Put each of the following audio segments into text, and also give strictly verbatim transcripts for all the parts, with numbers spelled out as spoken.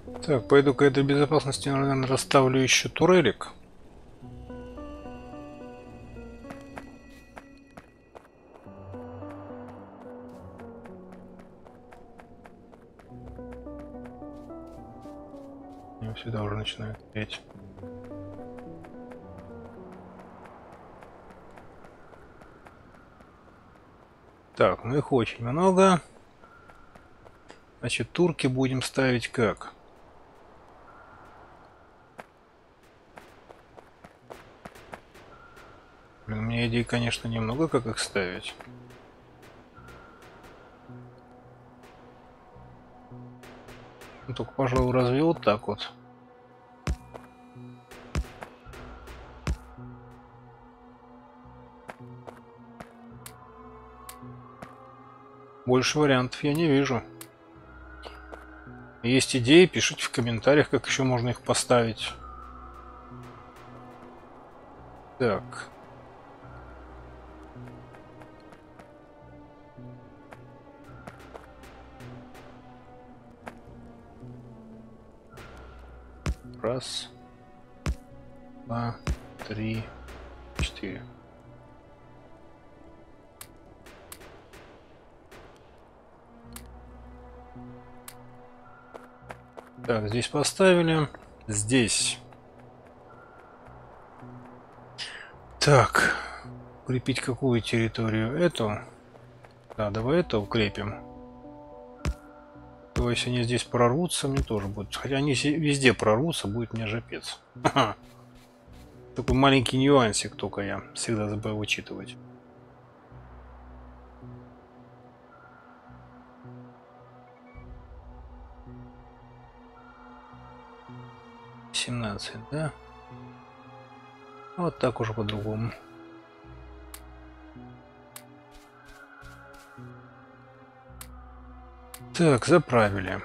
Так, пойду-ка для безопасности, наверное, расставлю еще турелик. Я сюда уже начинает петь. Так, ну их очень много. Значит, турки будем ставить как? Блин, у меня идей, конечно, немного, как их ставить. Ну, только, пожалуй, разве вот так вот. Больше вариантов я не вижу. Есть идеи, пишите в комментариях, как еще можно их поставить. Так. Раз, два, три, четыре. Так, здесь поставили. Здесь. Так. Укрепить какую территорию? Эту? Да, давай это укрепим. То если они здесь прорвутся, мне тоже будет. Хотя они везде прорвутся, будет мне жопец. Такой маленький нюансик только я всегда забываю учитывать. семнадцать, да? Вот так уже по-другому. Так, заправили.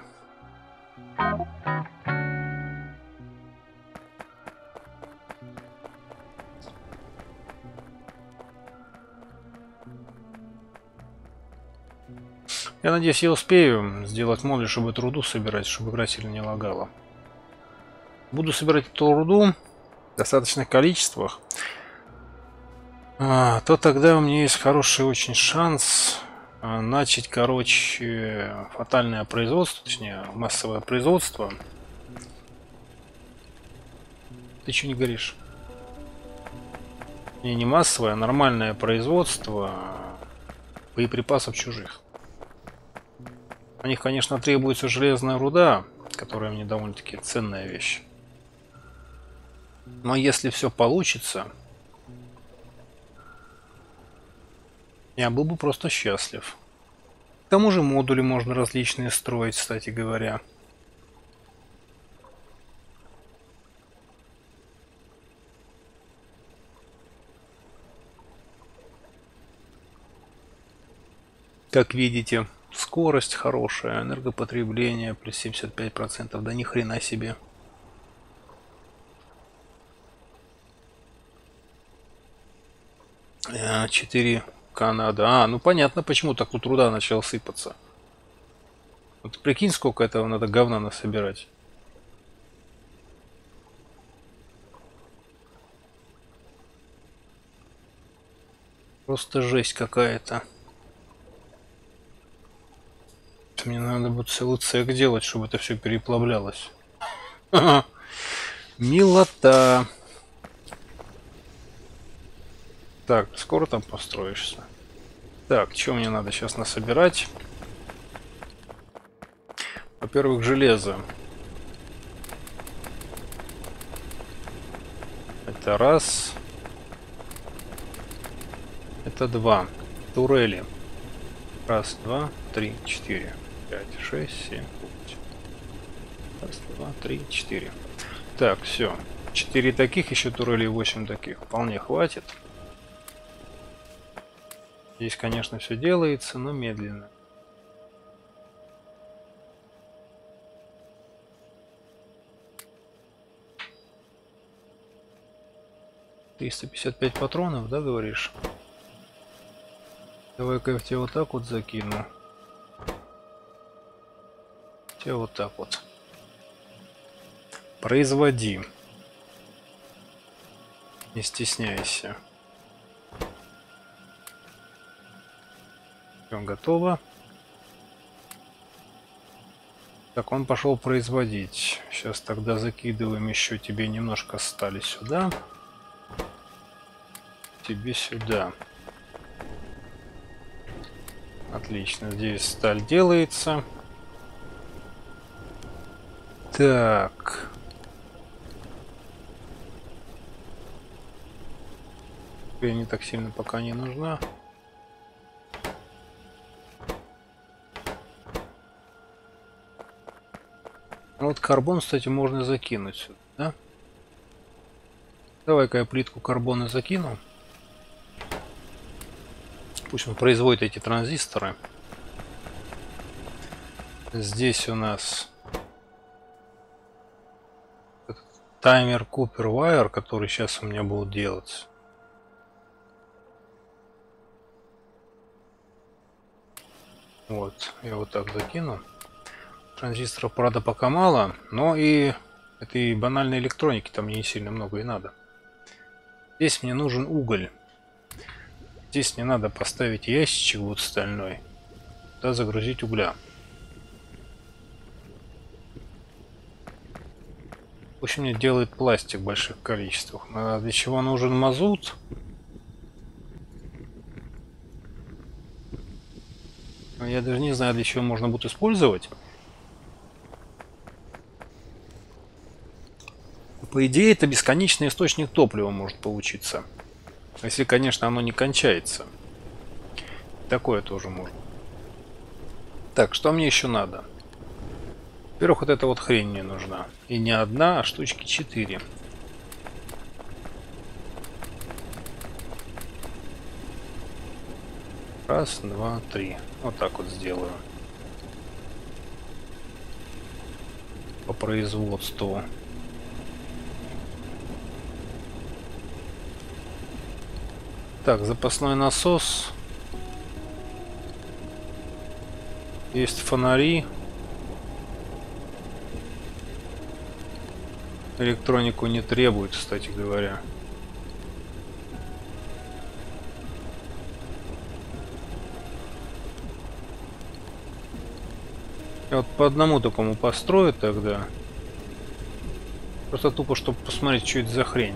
Я надеюсь, я успею сделать моды, чтобы эту руду собирать, чтобы игра сильно не лагала. Буду собирать эту руду в достаточных количествах. А, то тогда у меня есть хороший очень шанс а, начать, короче, фатальное производство, точнее, массовое производство. Ты что не говоришь? Не, не массовое, а нормальное производство боеприпасов чужих. У них, конечно, требуется железная руда, которая мне довольно-таки ценная вещь. Но если все получится, я был бы просто счастлив. К тому же модули можно различные строить, кстати говоря. Как видите, скорость хорошая, энергопотребление плюс семьдесят пять процентов, да ни хрена себе. четыре Канада. А, ну понятно, почему так у труда начал сыпаться. Вот прикинь, сколько этого надо говна насобирать. Просто жесть какая-то. Мне надо будет целый цех делать, чтобы это все переплавлялось. Милота. Так, скоро там построишься. Так, что мне надо сейчас насобирать? Во-первых, железо. Это раз. Это два. Турели. Раз, два, три, четыре, пять, шесть, семь, восемь. Раз, два, три, четыре. Так, все. Четыре таких, еще турели, восемь таких. Вполне хватит. Здесь, конечно, все делается, но медленно. триста пятьдесят пять патронов, да, говоришь? Давай-ка я в тебя вот так вот закину. Тебя вот так вот. Производи. Не стесняйся. Все готово. Так, он пошел производить. Сейчас тогда закидываем еще тебе немножко стали сюда. Тебе сюда. Отлично, здесь сталь делается. Так. Тебе не так сильно пока не нужна. Ну вот карбон, кстати, можно закинуть сюда, да? Давай-ка я плитку карбона закину. Пусть он производит эти транзисторы. Здесь у нас таймер Cooper Wire, который сейчас у меня будет делаться. Вот, я вот так закину. Транзисторов, правда, пока мало, но и этой банальной электроники там не сильно много и надо. Здесь мне нужен уголь. Здесь мне надо поставить ящичек вот стальной, туда загрузить угля. В общем, мне делает пластик в больших количествах. А для чего нужен мазут? Я даже не знаю, для чего можно будет использовать. По идее, это бесконечный источник топлива может получиться. Если, конечно, оно не кончается. Такое тоже можно. Так, что мне еще надо? Во-первых, вот эта вот хрень мне нужна. И не одна, а штучки четыре. Раз, два, три. Вот так вот сделаю. По производству. Так, запасной насос. Есть фонари. Электронику не требует, кстати говоря. Я вот по одному такому построю тогда. Просто тупо, чтобы посмотреть, что это за хрень.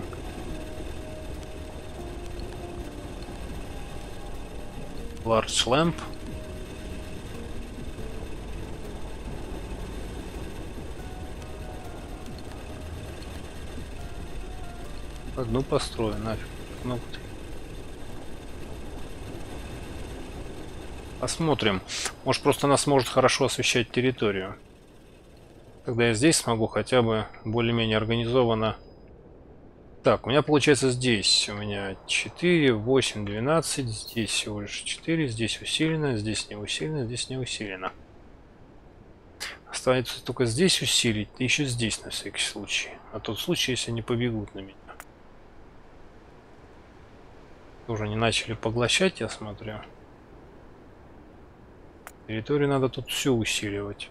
Large lamp. Одну построю, нафиг. Ну, посмотрим. Может, просто она сможет хорошо освещать территорию. Тогда я здесь смогу хотя бы более-менее организованно. Так, у меня получается здесь. У меня четыре, восемь, двенадцать. Здесь всего лишь четыре. Здесь усилено, здесь не усилено, здесь не усилено. Остается только здесь усилить, и еще здесь на всякий случай. А тот случай, если они побегут на меня. Тоже не начали поглощать, я смотрю. Территорию надо тут все усиливать.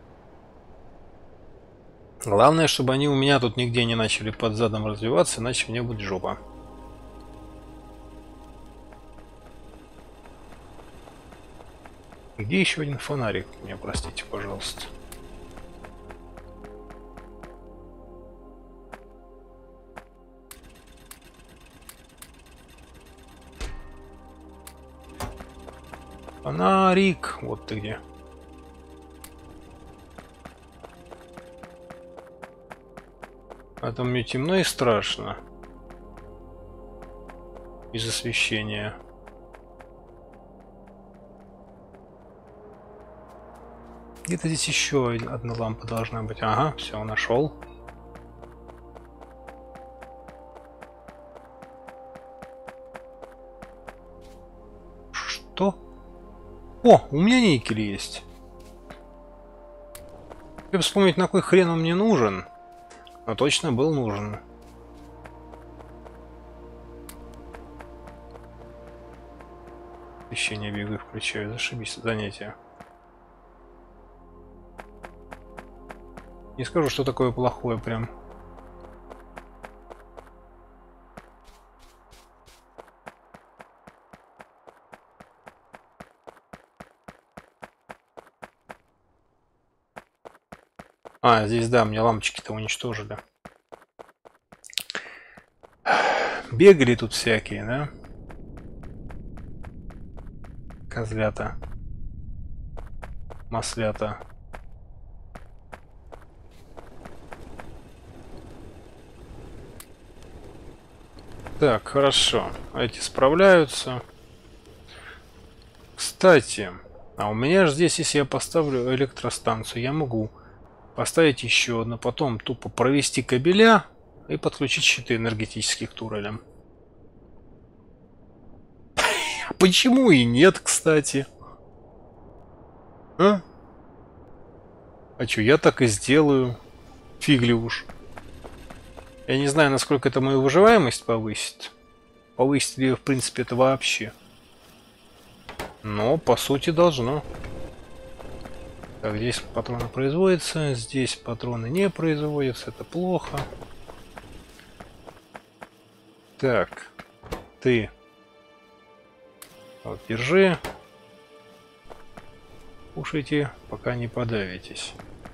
Главное, чтобы они у меня тут нигде не начали под задом развиваться, иначе мне будет жопа. Где еще один фонарик? Меня простите, пожалуйста. Фонарик, вот ты где. А там мне темно и страшно. Без освещения. Где-то здесь еще одна лампа должна быть. Ага, все, нашел. Что? О, у меня никель есть. Хочу вспомнить, на какой хрен он мне нужен. Но точно был нужен. Освещение бегаю, включаю. Зашибись, занятие. Не скажу, что такое плохое прям. А, здесь, да, мне лампочки-то уничтожили. Бегали тут всякие, да? Козлята. Маслята. Так, хорошо. Эти справляются. Кстати, а у меня же здесь, если я поставлю электростанцию, я могу поставить еще одну, потом тупо провести кабеля и подключить щиты энергетических к турелям. Почему и нет, кстати? А? А что, я так и сделаю. Фигли уж. Я не знаю, насколько это мою выживаемость повысит. Повысит ли, в принципе, это вообще. Но, по сути, должно. Так, здесь патроны производятся, здесь патроны не производятся. Это плохо. Так, ты... Вот, держи. Кушайте, пока не подавитесь.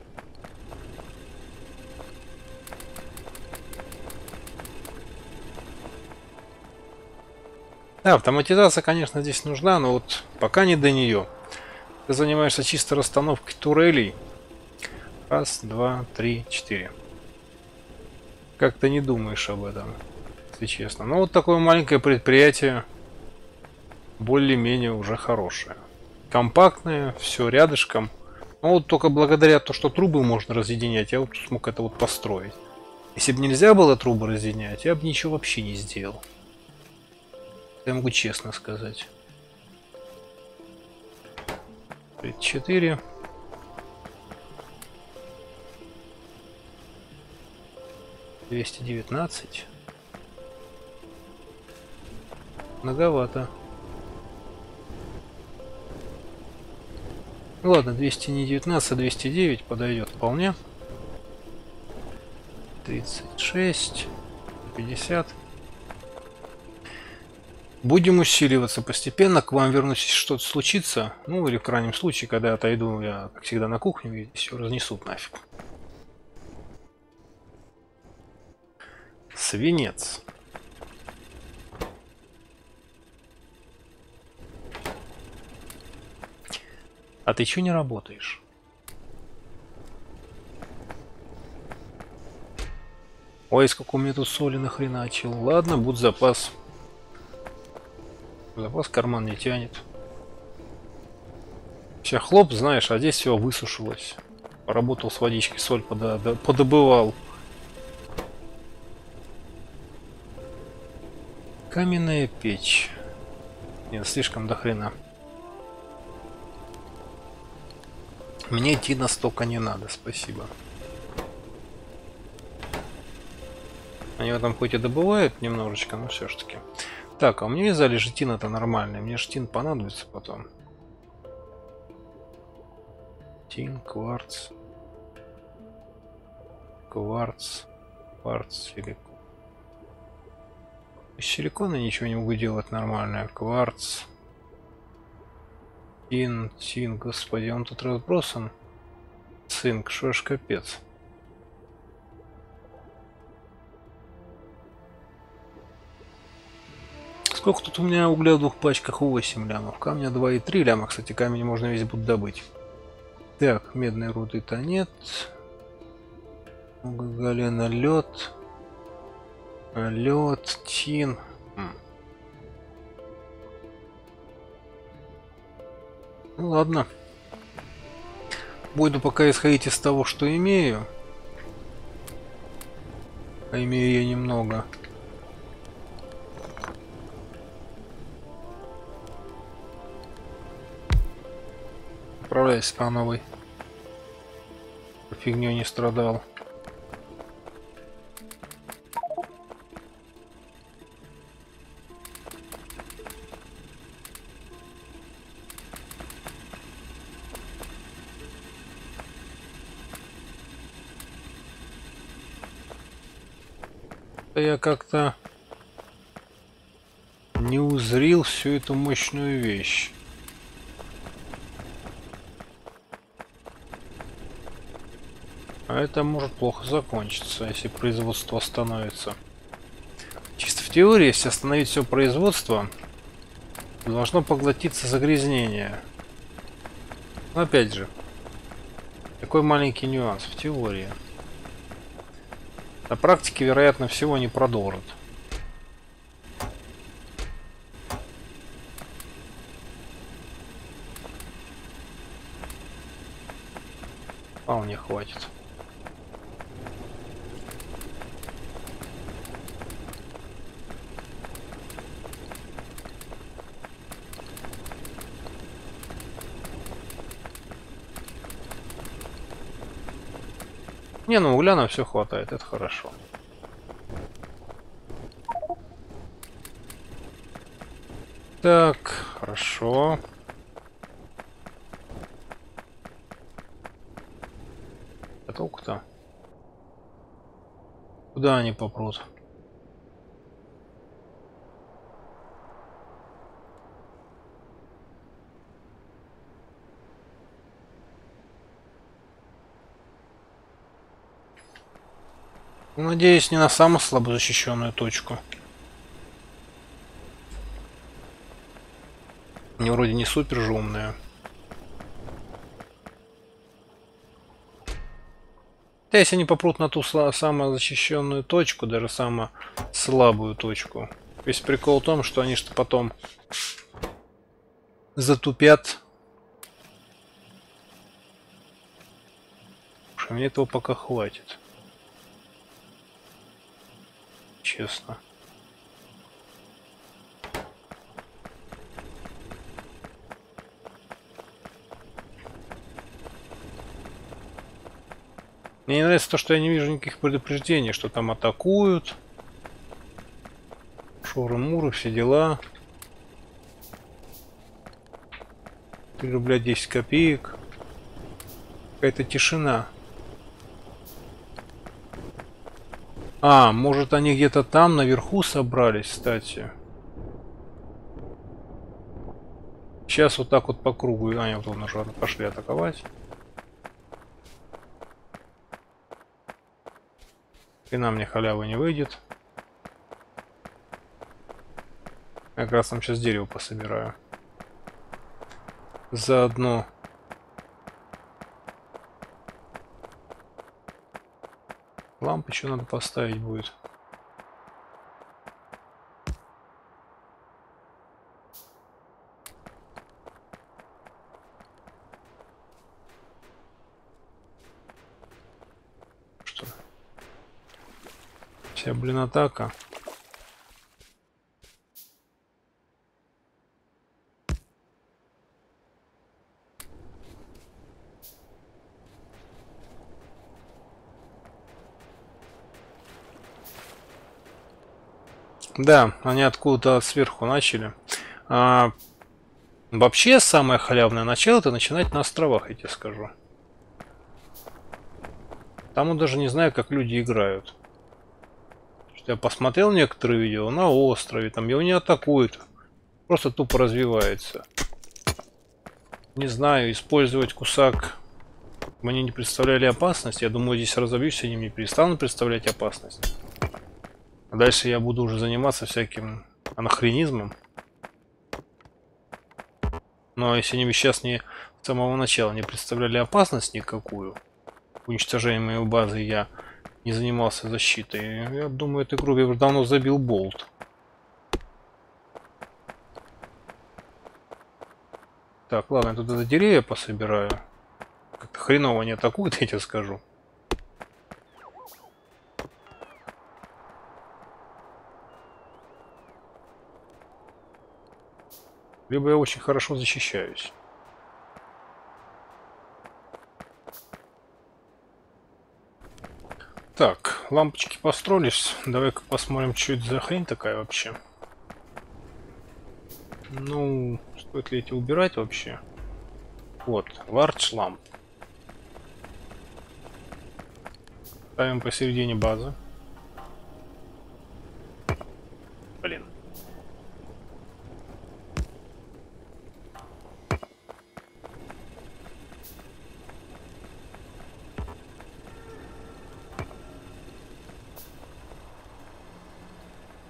Да, автоматизация, конечно, здесь нужна, но вот пока не до нее. Ты занимаешься чисто расстановкой турелей. Раз, два, три, четыре. Как ты не думаешь об этом, если честно. Но вот такое маленькое предприятие более-менее уже хорошее. Компактное, все рядышком. Но вот только благодаря тому, что трубы можно разъединять, я вот смог это вот построить. Если бы нельзя было трубы разъединять, я бы ничего вообще не сделал. Я могу честно сказать. тридцать четыре. двести девятнадцать. Многовато. Ладно, двести не девятнадцать, а двести девять подойдет вполне. тридцать шесть. пятьдесят. Будем усиливаться постепенно. К вам вернусь, если что-то случится. Ну, или в крайнем случае, когда я отойду, я, как всегда, на кухню, и все разнесут нафиг. Свинец. А ты чё не работаешь? Ой, сколько у меня тут соли нахреначил. Ладно, будь запас. Запас карман не тянет. Все хлоп, знаешь, а здесь все высушилось. Поработал с водичкой, соль подо подобывал. Каменная печь. Нет, слишком до хрена. Мне идти настолько не надо, спасибо. Они в этом хоть и добывают немножечко, но все-таки. Так, а у меня из залежи тина-то нормальный. Мне же тин понадобится потом. Тин, кварц. Кварц. Кварц, силикон. Из силикона ничего не могу делать нормальное. Кварц. Тин, тин, господи, он тут разбросан. Цинк, что ж капец. Сколько тут у меня угля в двух пачках? восемь лямов. Камня два и три ляма. Кстати, камень можно весь будет добыть. Так, медной руды-то нет. Галена, лед. Лед, тин. М. Ну ладно. Буду пока исходить из того, что имею. А имею я немного. Отправляйся по новой. Фигней не страдал. Я как-то не узрел всю эту мощную вещь. А это может плохо закончиться, если производство остановится. Чисто в теории, если остановить все производство, должно поглотиться загрязнение. Но опять же, такой маленький нюанс в теории. На практике, вероятно, всего не продолжат. Вполне хватит. Не, ну угля на все хватает, это хорошо. Так, хорошо. А толку-то? Куда они попрут? Надеюсь, не на самую слабо защищенную точку. Они вроде не супер же умные. Да, если они попрут на ту самую защищенную точку, даже самую слабую точку. Весь прикол в том, что они что потом затупят. Уж мне этого пока хватит. Честно. Мне не нравится то, что я не вижу никаких предупреждений, что там атакуют. Шуры-муры, все дела. три рубля десять копеек. Какая-то тишина. А, может они где-то там наверху собрались, кстати. Сейчас вот так вот по кругу. А, они вот уже пошли атаковать. И нам мне халявы не выйдет. Я как раз там сейчас дерево пособираю. Заодно. Лампы еще надо поставить будет. Что? Вся, блин, атака. Да, они откуда-то сверху начали. А, вообще, самое халявное начало это начинать на островах, я тебе скажу. Там он даже не знаю, как люди играют. Я посмотрел некоторые видео на острове, там его не атакуют. Просто тупо развивается. Не знаю, использовать кусак мне не представляли опасность. Я думаю, здесь разобьюсь, они мне перестанут представлять опасность. А дальше я буду уже заниматься всяким анахренизмом. Но если они сейчас не с самого начала не представляли опасность никакую, уничтожением моей базы я не занимался защитой, я думаю, эту игру я уже давно забил болт. Так, ладно, я тут это деревья пособираю. Как-то хреново не атакуют, я тебе скажу. Либо я очень хорошо защищаюсь. Так, лампочки построились. Давай-ка посмотрим, что это за хрень такая вообще. Ну, стоит ли эти убирать вообще? Вот, large lamp. Ставим посередине базы. Блин.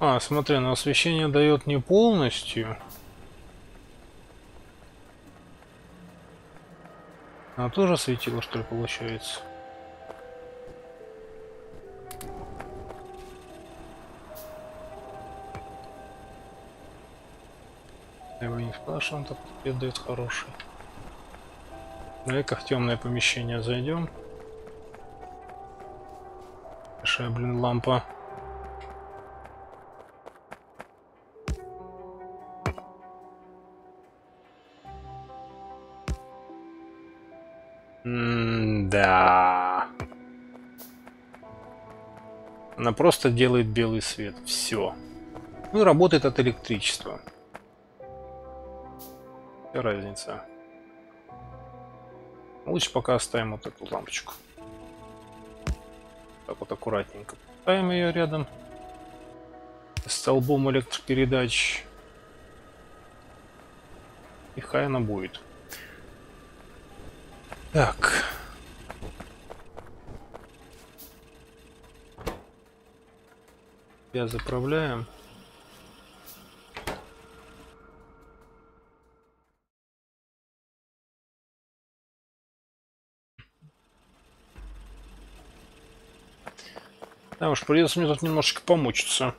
А, смотри, но освещение дает не полностью. Она тоже светила, что ли, получается? Я его не спрашивал, так свет дает хороший. Давай-ка в темное помещение зайдем. Большая, блин, лампа. М-да. Она просто делает белый свет. Все. Ну и работает от электричества. Какая разница? Лучше пока оставим вот эту лампочку. Так вот аккуратненько поставим ее рядом с столбом электропередач. И хай она будет. Так. Я заправляем. Да уж, придется мне тут немножечко помучиться.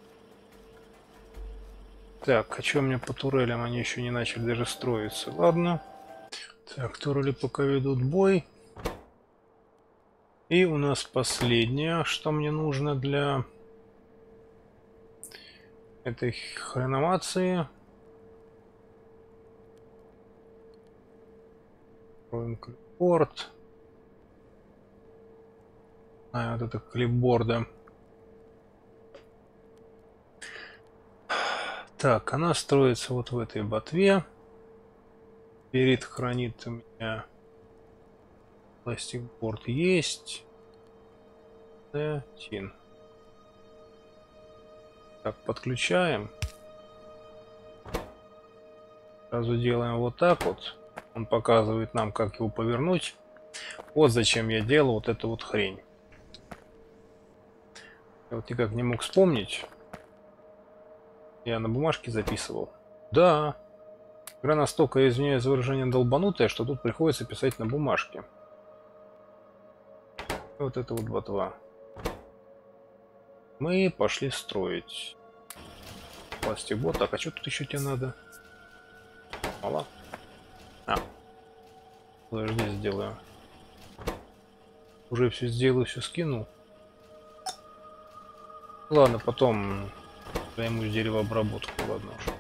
Так, а что у меня по турелям? Они еще не начали даже строиться. Ладно. Так, турели пока ведут бой. И у нас последнее, что мне нужно для этой хреномации. Строим клипборд. А, вот это клипборда. Так, она строится вот в этой ботве. Перед хранит у меня пластикборд есть. Да, тин. Так, подключаем. Сразу делаем вот так вот. Он показывает нам, как его повернуть. Вот зачем я делал вот эту вот хрень. Я вот никак не мог вспомнить. Я на бумажке записывал. Да. Игра настолько, извиняюсь за выражение, долбанутая, что тут приходится писать на бумажке. Вот это вот ботва. Мы пошли строить. Пластикбот. Так, а что тут еще тебе надо? Мало. А. Подожди, сделаю. Уже все сделаю, все скину. Ладно, потом займусь деревообработкой. Ладно уж.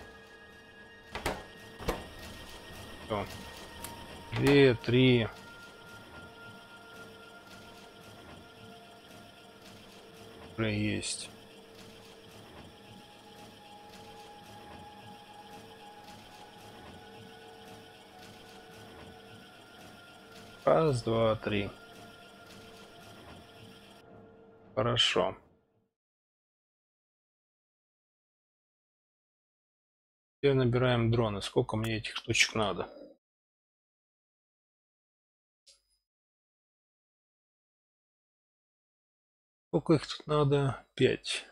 Все. Две, три. Уже есть. Раз, два, три. Хорошо. Теперь набираем дроны. Сколько мне этих штучек надо? Сколько их тут надо? Пять.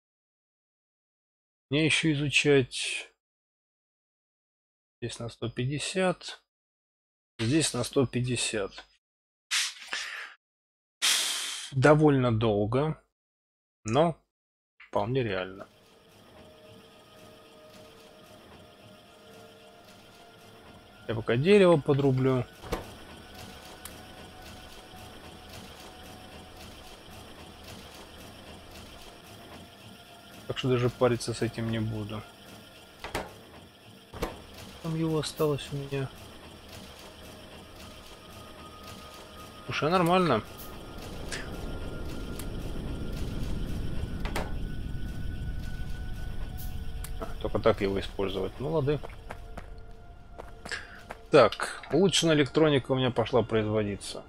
Мне еще изучать. Здесь на сто пятьдесят. Здесь на сто пятьдесят. Довольно долго, но вполне реально. Я пока дерево подрублю. Так что даже париться с этим не буду. Там его осталось у меня. Слушай, нормально. А, только так его использовать. Ну лады. Так, улучшенная электроника у меня пошла производиться.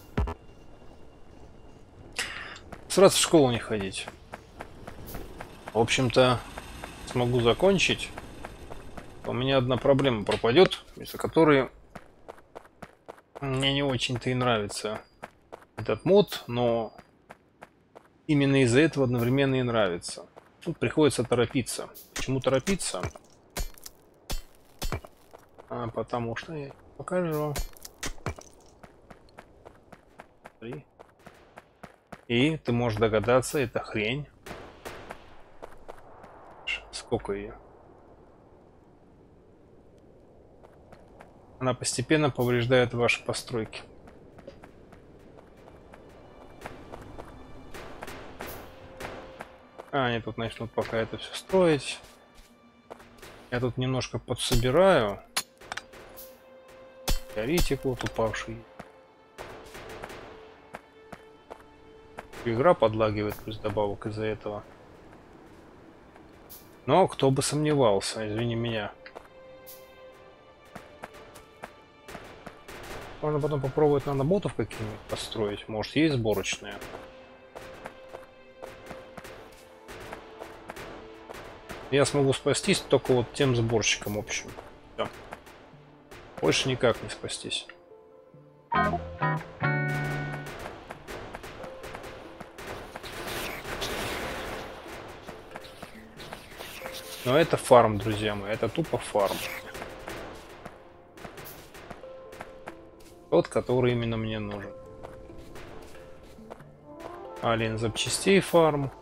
Сразу в школу не ходить. В общем-то, смогу закончить. У меня одна проблема пропадет, из-за которой мне не очень-то и нравится этот мод, но именно из-за этого одновременно и нравится. Тут приходится торопиться. Почему торопиться? А, потому что я покажу. Смотри. И ты можешь догадаться, это хрень. Сколько ее? Она постепенно повреждает ваши постройки. А, они тут начнут пока это все строить. Я тут немножко подсобираю. Теоретик вот упавший. Игра подлагивает плюс добавок из-за этого. Но кто бы сомневался, извини меня. Можно потом попробовать наноботов какие-нибудь построить. Может, есть сборочные. Я смогу спастись только вот тем сборщиком общим. Всё. Больше никак не спастись. Но это фарм, друзья мои. Это тупо фарм. Тот, который именно мне нужен. Алien запчастей фарм.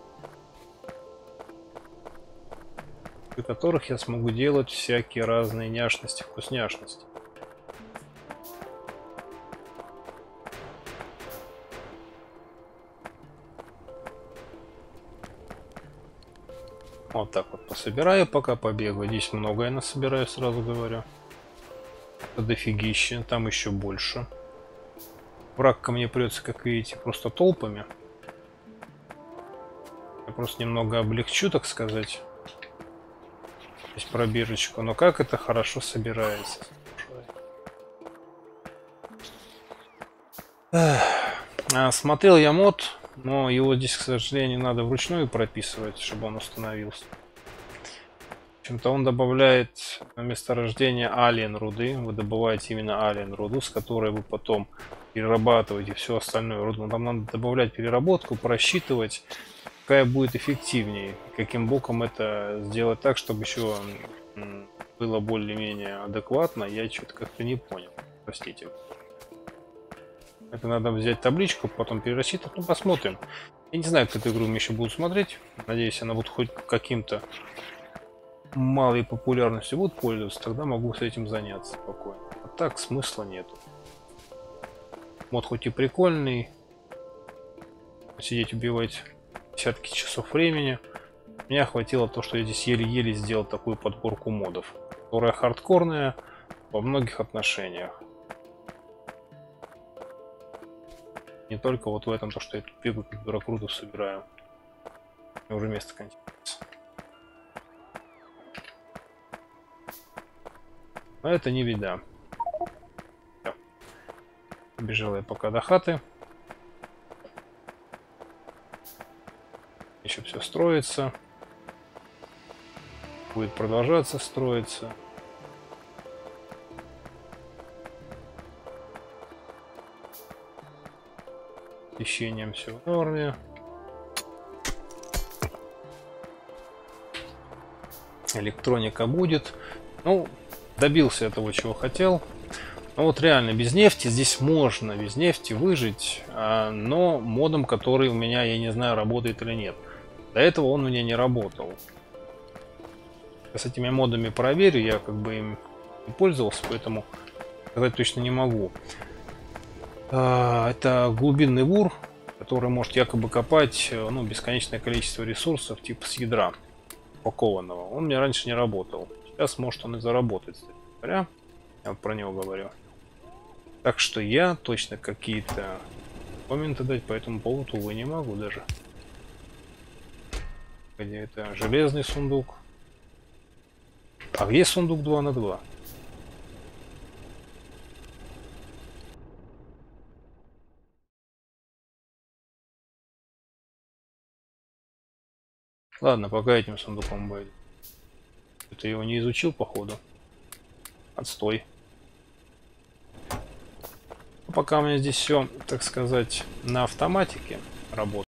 При которых я смогу делать всякие разные няшности, вкусняшности. Вот так вот пособираю, пока побегаю. Здесь много я насобираю, сразу говорю. Это дофигища, там еще больше. Враг ко мне придется, как видите, просто толпами. Я просто немного облегчу, так сказать. Здесь пробирочку. Но как это хорошо собирается. А, смотрел я мод, но его здесь, к сожалению, надо вручную прописывать, чтобы он установился. В общем-то, он добавляет на месторождение алien руды. Вы добываете именно алien руду, с которой вы потом перерабатываете всю остальную руду. Там надо добавлять переработку, просчитывать, какая будет эффективнее, каким боком это сделать так, чтобы еще было более-менее адекватно. Я что-то как-то не понял. Простите. Это надо взять табличку, потом перерасчитывать. Ну, посмотрим. Я не знаю, как эту игру мне еще будут смотреть. Надеюсь, она будет хоть каким-то малой популярностью будет пользоваться. Тогда могу с этим заняться спокойно. А так смысла нету. Мод хоть и прикольный. Сидеть убивать десятки часов времени. Меня хватило то, что я здесь еле-еле сделал такую подборку модов, которая хардкорная во многих отношениях. Не только вот в этом, то, что я тут бегаю, как дуракрутов собираю. И уже место кончается. Но это не беда. Всё. Бежал я пока до хаты. Еще все строится. Будет продолжаться строиться. Освещением все в норме. Электроника будет. Ну, добился того, чего хотел. Но вот реально без нефти здесь можно без нефти выжить, а, но модом, который у меня, я не знаю, работает или нет. До этого он у меня не работал. Я с этими модами проверю, я как бы им не пользовался, поэтому сказать точно не могу. Это глубинный вур, который может якобы копать, ну, бесконечное количество ресурсов типа с ядра упакованного. Он мне раньше не работал. Сейчас может он и заработать, кстати говоря. Я вот про него говорю. Так что я точно какие-то комменты дать по этому поводу, увы, не могу даже. Где это? Железный сундук. А где сундук два на два? Ладно, пока этим сундуком будет. Ты его не изучил, походу. Отстой. Пока у меня здесь все, так сказать, на автоматике работает.